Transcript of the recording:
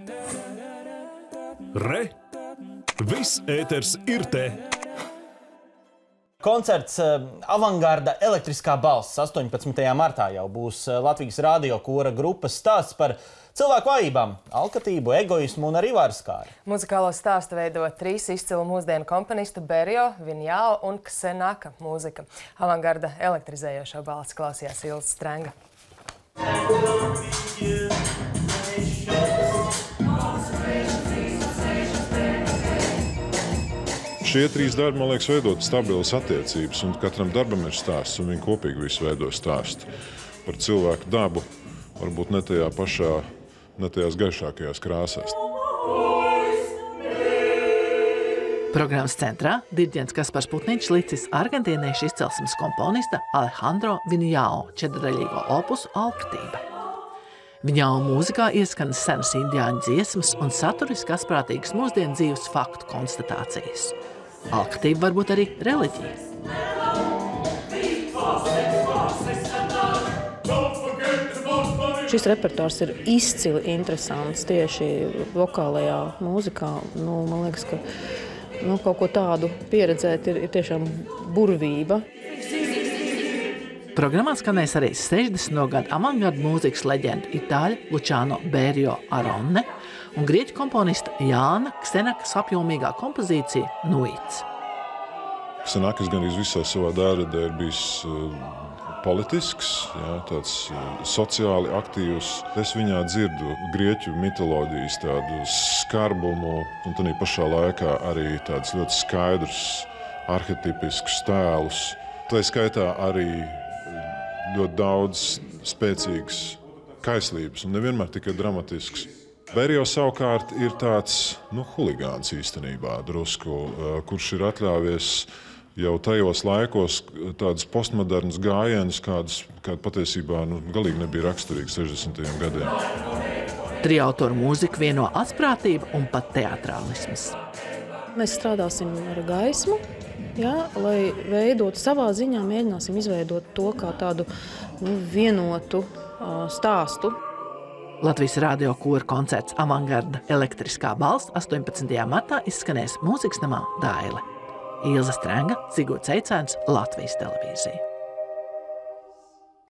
Re! Viss ēters ir te! Koncerts Avangarda elektriskā balss 18. martā jau būs Latvijas radio kora grupas stāsts par cilvēku vājībām, alkatību, egoismu un arī varskāri. Muzikālo stāstu veido 3 izcilu mūsdienu komponistu Berio, Vinjao un Ksenaka mūzika. Avangarda elektrizējošo balsi klausījās Ilza Strenga. Šie 3 darbi, man liekas, veidot stabilas attiecības, un katram darbam ir stāsts, un viņi kopīgi visu veido stāstu par cilvēku dabu, varbūt ne tajās gaišākajās krāsās. Programmas centrā diriģents Kaspars Putniņš licis argentīniešu izcelsmes komponista Alejandro Vinjao 4-daļīgo opusu Alkatība. Vinjao mūzikā ieskanas senas indiāņu dziesmas un saturiski asprātīgas mūsdienu dzīves faktu konstatācijas. Alkatība var būt arī reliģija. Šis repertuārs ir izcili interesants tieši vokālajā mūzikā. Man liekas, ka kaut ko tādu pieredzēt ir tiešām burvība. Programmā skanēs arī 60. gadu avangarda mūzikas leģenda itāļa Luciano Berio Aronne un grieķu komponista Jāna Ksenakas apjomīgā kompozīcija Nuits. Ksenakas gan visā savā darbā ir bijis politisks, tāds sociāli aktīvs. Es viņā dzirdu grieķu mitoloģijas tādu skarbumu un tādā pašā laikā arī tādus ļoti skaidrus arhetipiskus tēlus. Tā skaitā arī ļoti daudz spēcīgas kaislības un nevienmēr tikai dramatisks. Berio savukārt ir tāds huligāns īstenībā drusku, kurš ir atļāvies jau tajos laikos tādus postmodernus gājienus, kādi patiesībā galīgi nebija raksturīgi 60. gadiem. Trio autoru mūziku vieno asprātība un pat teatrālisms. Mēs strādāsim ar gaismu, lai veidotu savā ziņā, mēģināsim izveidot to kā tādu vienotu stāstu. Latvijas radio kora koncerts Avangarda elektriskā balss 18. martā izskanēs mūzikas namā Daile. Ilza Strenga, Sigurds Eicēns, Latvijas televīzija.